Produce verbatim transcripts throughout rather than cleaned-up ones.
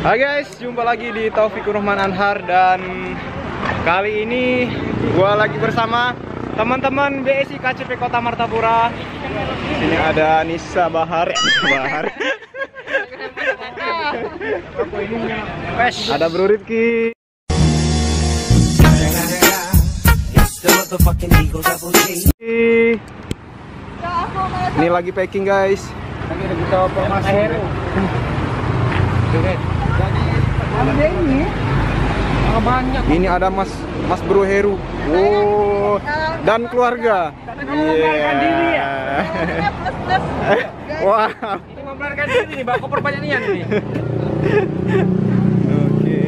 Hai guys, jumpa lagi di Taufikur Rahman Anhar. Dan kali ini gua lagi bersama teman-teman B S I K C P Kota Martapura. Sini ada Nisa Bahar, Bahar. Ada Bro Rifki. Ini lagi packing guys. Lagi ada kita formasi. Ini ada Mas Mas Bro Heru. Oh, dan keluarga. Iya. Wah. Ini memperkenalkan diri nih, bawa koper banyak nian ini. Oke.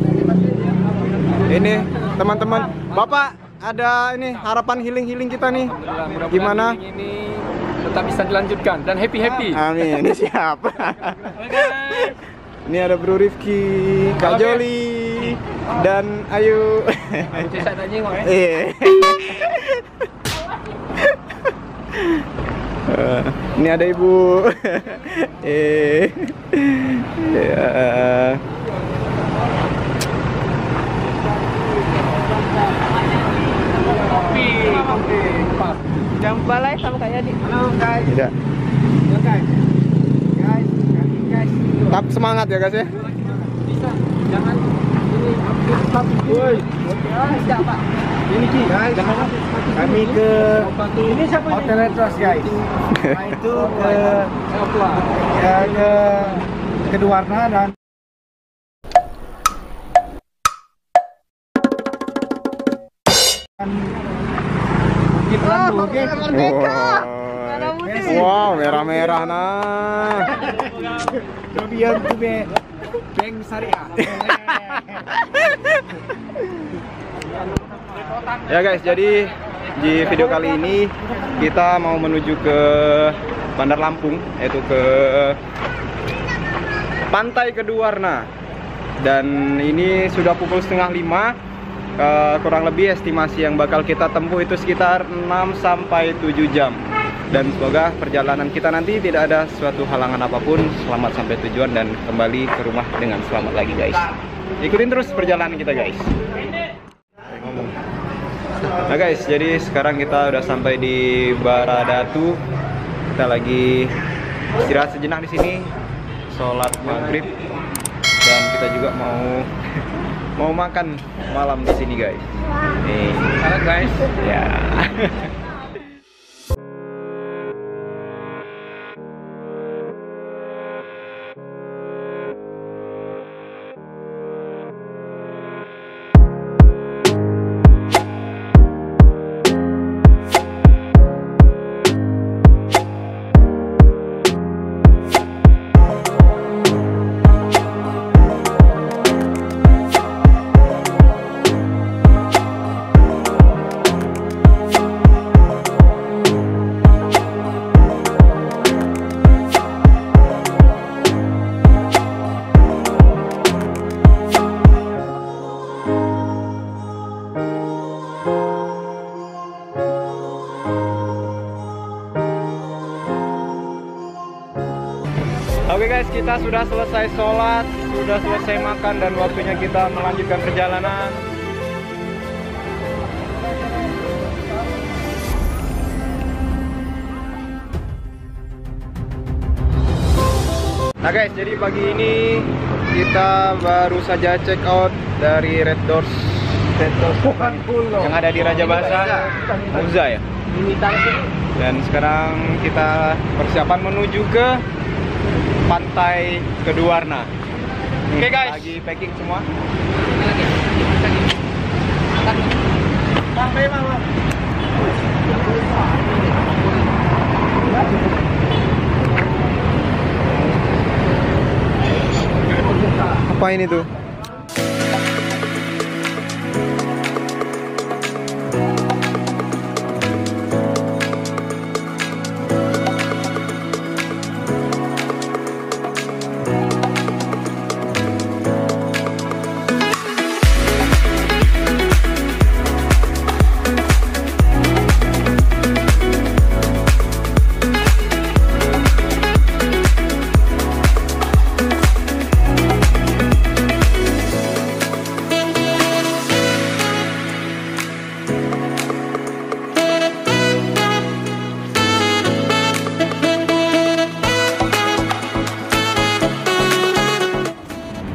Ini teman-teman, Bapak ada ini harapan healing-healing kita nih. Gimana? Ini tetap bisa dilanjutkan dan happy-happy. Amin. Ini siapa? Ini ada Bro Rifki, Kak Joli, dan Ayu. Saya tak jengok ya. Eh. Uh, ini ada Ibu. eh. Ya. Kopi, kopi. Jangan lupa like sama Kak Yadi. Halo guys. Tidak. Ya guys. Guys, guys. Tetap semangat ya guys ya. Bisa. Jangan ini tetap. Woi. Tidak, Pak. Ini Ki, guys. Kami ke ini siapa ini? Hotel Retros guys. Nah, itu ke ya ke Keduarna dan Bukit Randu, oke? Wow, merah-merah nah. Biar tuh be Beng Syariah. Ya guys, jadi di video kali ini kita mau menuju ke Bandar Lampung, yaitu ke Pantai Keduarna. Dan ini sudah pukul setengah lima. Uh, kurang lebih estimasi yang bakal kita tempuh itu sekitar enam sampai tujuh jam. Dan semoga perjalanan kita nanti tidak ada suatu halangan apapun. Selamat sampai tujuan dan kembali ke rumah dengan selamat lagi guys. Ikutin terus perjalanan kita guys. Ngomong. Nah guys, jadi sekarang kita udah sampai di Baradatu. Kita lagi istirahat sejenak di sini, sholat maghrib, dan kita juga mau mau makan malam di sini guys. Nih, Halo guys. ya. Oke guys, kita sudah selesai sholat, sudah selesai makan, dan waktunya kita melanjutkan perjalanan. Nah guys, jadi pagi ini kita baru saja check out dari Red Doors, Red Doors yang ada di Raja Basa, Muza ya. Dan sekarang kita persiapan menuju ke Pantai Keduarna. Oke okay, guys, lagi packing semua. Sampai mama. Apa ini tuh?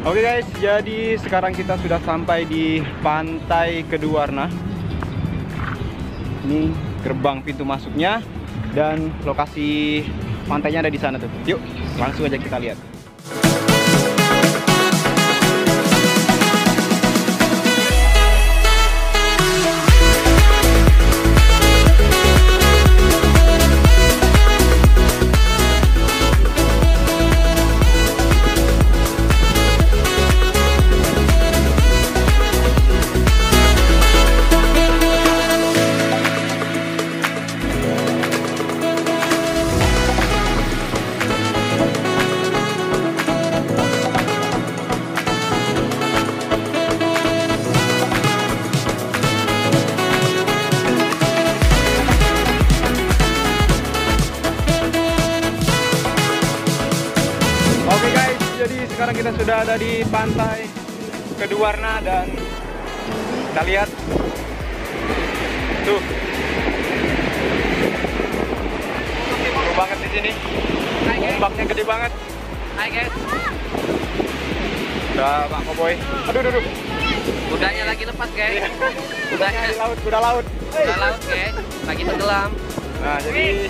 Oke guys, jadi sekarang kita sudah sampai di Pantai Keduarna. Ini gerbang pintu masuknya dan lokasi pantainya ada di sana tuh. Yuk, langsung aja kita lihat. Oke guys, jadi sekarang kita sudah ada di Pantai Keduarna dan kita lihat tuh, seru banget di sini. Ombaknya gede banget. Hai guys, Udah Pak Koboy. Aduh, aduh, aduh. kudanya lagi lepas guys. Kudanya di laut, kuda laut. Kuda laut guys, lagi tenggelam. Nah, jadi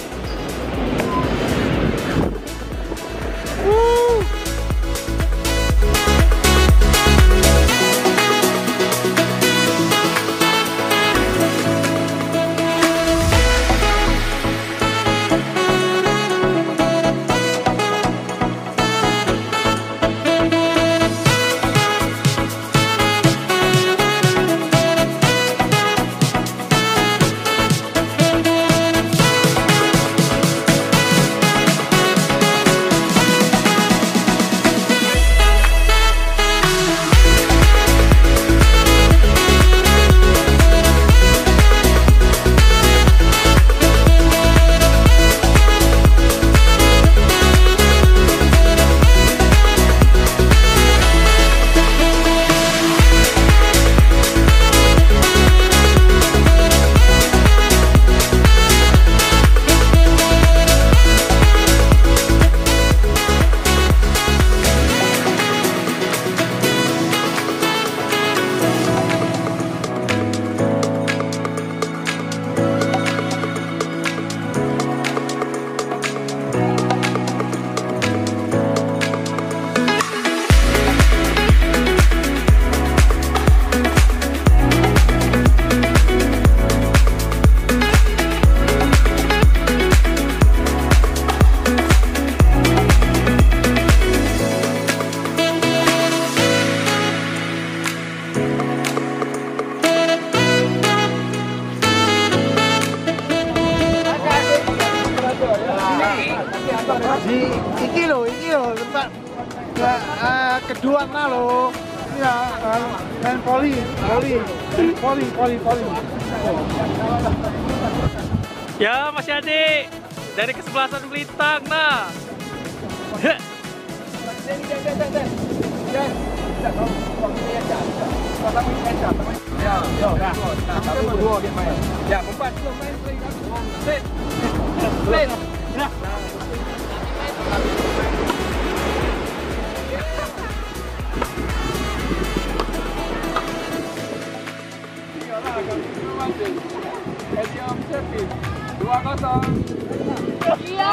Di iki lho, iki lho tempat ke, uh, Keduarna lho. Iya, uh, dan poli, poli, poli, poli, poli. Ya Mas Yadi, dari kesebelasan Belitung nah. ya, empat. Dua kosong. Iya.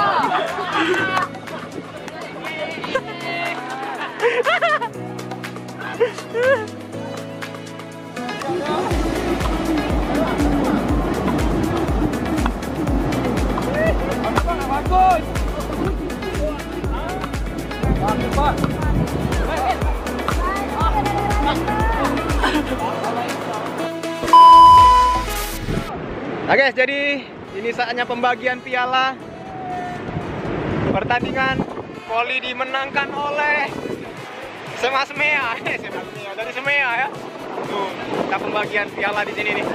Bagus. Bagus, Pak. Nah guys, jadi ini saatnya pembagian piala. Pertandingan voli dimenangkan oleh S M A Semea, eh, S M A Semea dari Semea ya. Tuh, kita pembagian piala di sini nih.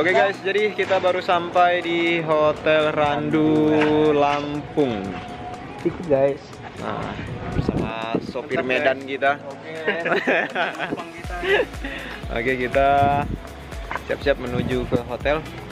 Oke guys, jadi kita baru sampai di Hotel Randu Lampung. Dikit guys. Nah, bersama sopir Medan kita. Oke, kita siap-siap menuju ke hotel.